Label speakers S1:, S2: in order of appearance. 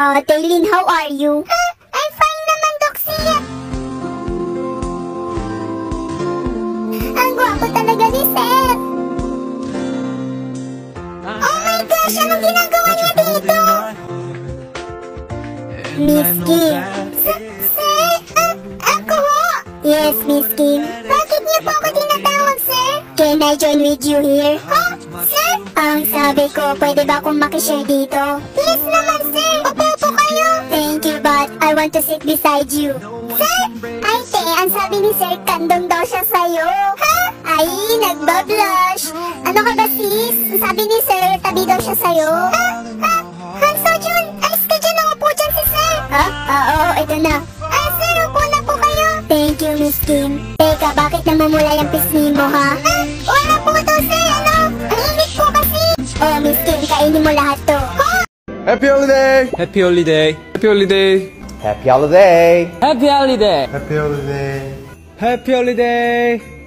S1: Taylin, how are you? I'm fine naman, Doxy. Ang gwapo talaga ni Sir. Oh my gosh, anong ginagawa niya dito? Miss Kim. Sir, ako? Yes, Miss Kim. Bakit niyo po ako tinatawag, Sir? Can I join with you here? Sir? Ang sabi ko, pwede ba akong makishare dito? Yes naman, Sir. Upo po kayo. Thank you, but I want to sit beside you. Sir? Ay, te, ang sabi ni Sir, kandong daw siya sa'yo. Ha? Ay, nagbablush. Ano ka ba, sis? Ang sabi ni Sir, tabi daw siya sa'yo. Hanso Jun, alis ka dyan, ako po dyan si Sir. Oo, ito na. Sir, upo na po kayo. Thank you, Miss Kim. Teka, bakit namumula yung pisngi mo, ha? Wala po to, Sir, ano? Ang init po kasi. Oh, Miss Kim, kainin mo lahat to.
S2: Happy holiday!
S3: Happy holiday! Happy holiday!
S2: Happy holiday!
S3: Happy holiday!
S2: Happy holiday!
S3: Happy holiday!